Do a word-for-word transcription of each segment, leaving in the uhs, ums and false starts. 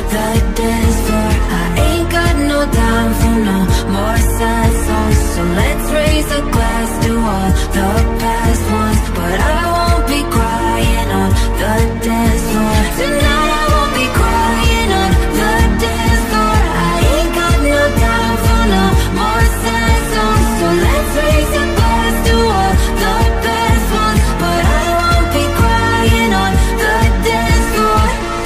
the dance floor. I ain't got no time for no more sad songs, so let's raise a glass to all the past ones. But I won't be crying on the dance floor tonight. I won't be crying on the dance floor. I ain't got no time for no more sad songs, so let's raise a glass to all the best ones. But I won't be crying on the dance floor.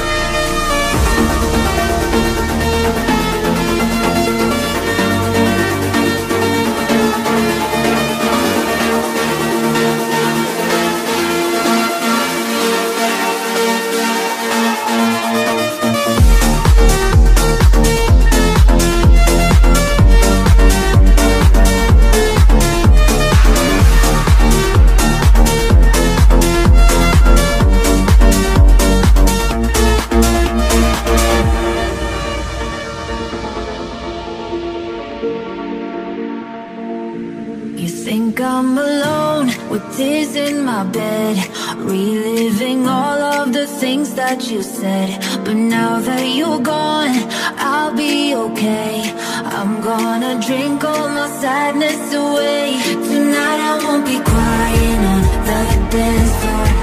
You think I'm alone with tears in my bed, reliving all of the things that you said. But now that you're gone, I'll be okay. I'm gonna drink all my sadness away. Tonight I won't be crying on the dance floor.